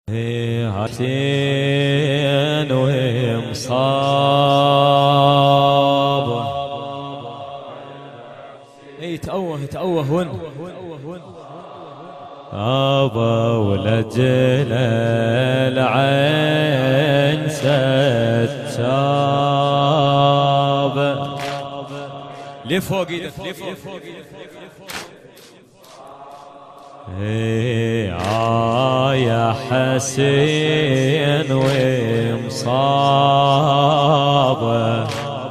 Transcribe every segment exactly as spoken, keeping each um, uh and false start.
هاتين ومصاب. اي تأوه تأوه ون ابا ولجل العين ستشاب. لفوق ايدك لفوق. يا حسين ومصابه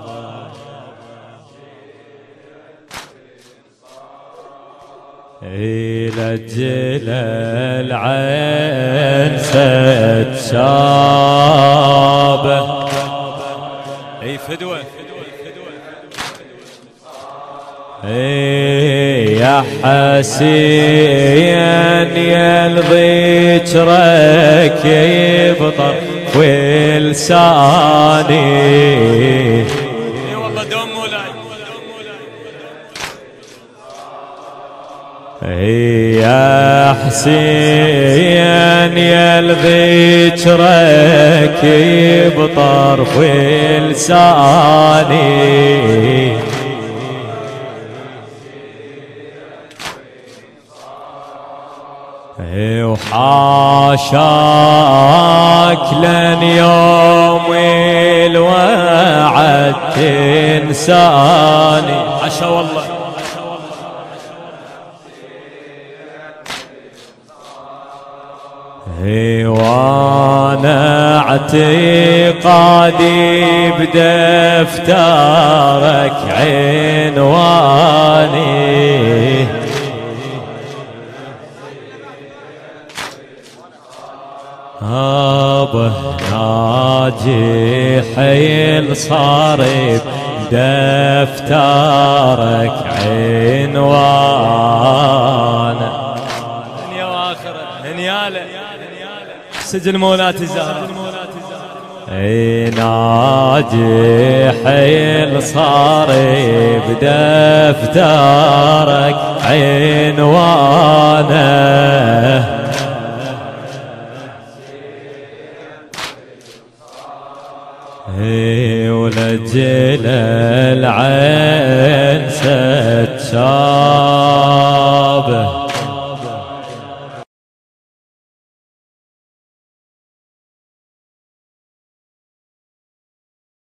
لجل العين ستشابه. اي فدوه يا حسين يا ذكرك يبطر ولساني. اي والله دوم مولاي. يا حسين يا ذكرك يبطر ولساني. وحاشاك لن يوم الوعد تنساني. حاشا والله. وانا اعتقادي بدفترك عنواني. ابه ناجي حيل صارب دفترك عنوانه. دنيا واخره هنياله سجن مولات الزهراء. اي ناجي حيل صارب دفترك عنوانه. ولجل العين ستشاب.